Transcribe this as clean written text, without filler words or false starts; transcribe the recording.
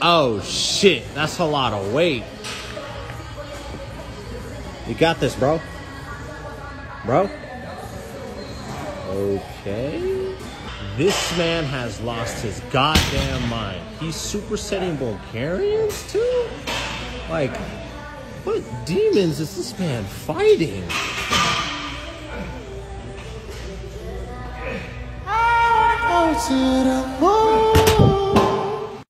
Oh, shit. That's a lot of weight. You got this, bro. Bro? Okay. This man has lost his goddamn mind. He's supersetting Bulgarians, too? Like, what demons is this man fighting? Go to the